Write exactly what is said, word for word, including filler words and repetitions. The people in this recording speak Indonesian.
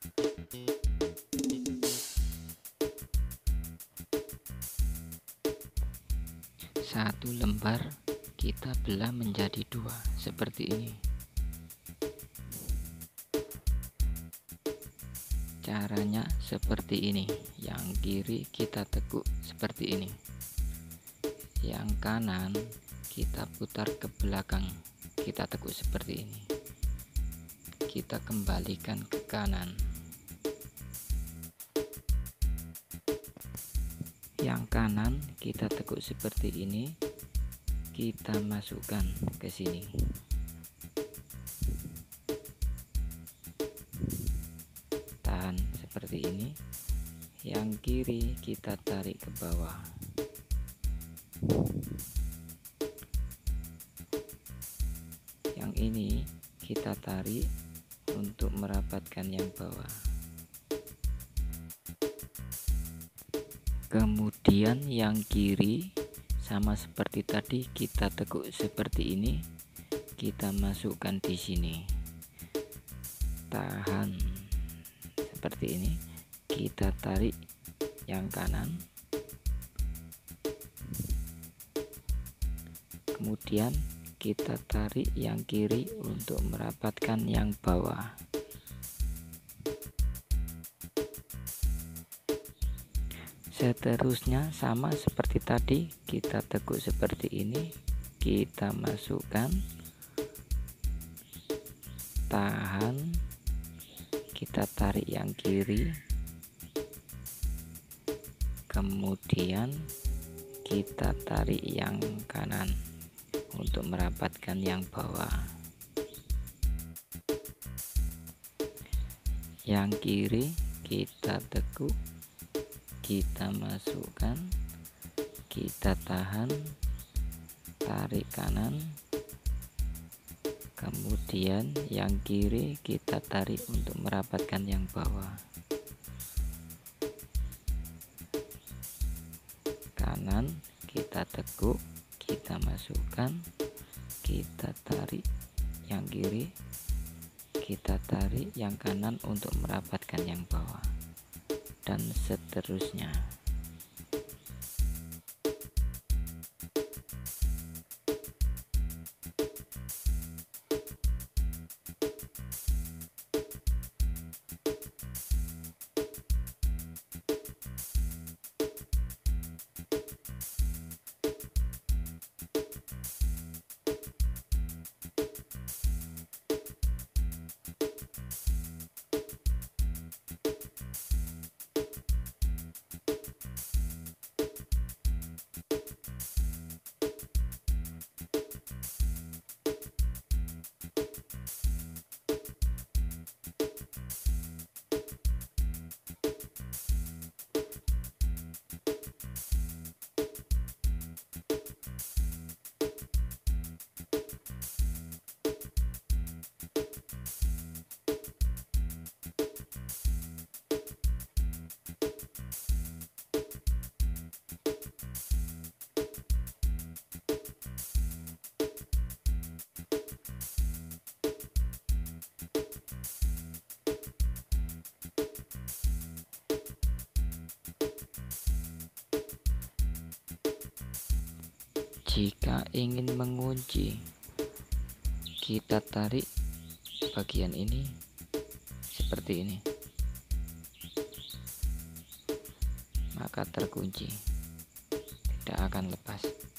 Satu lembar kita belah menjadi dua seperti ini. Caranya seperti ini. Yang kiri kita tekuk seperti ini, yang kanan kita putar ke belakang, kita tekuk seperti ini, kita kembalikan ke kanan. Yang kanan kita tekuk seperti ini, kita masukkan ke sini. Tahan seperti ini. Yang kiri kita tarik ke bawah. Yang ini kita tarik untuk merapatkan yang bawah. Kemudian yang kiri sama seperti tadi, kita tekuk seperti ini, kita masukkan di sini. Tahan seperti ini, kita tarik yang kanan. Kemudian kita tarik yang kiri untuk merapatkan yang bawah. Seterusnya sama seperti tadi, kita tekuk seperti ini, kita masukkan, tahan, kita tarik yang kiri, kemudian kita tarik yang kanan untuk merapatkan yang bawah. Yang kiri kita tekuk, kita masukkan, kita tahan, tarik kanan, kemudian yang kiri kita tarik untuk merapatkan yang bawah. Kanan kita tekuk, kita masukkan, kita tarik yang kiri, kita tarik yang kanan untuk merapatkan yang bawah, dan seterusnya. Jika ingin mengunci, kita tarik bagian ini seperti ini, maka terkunci, tidak akan lepas.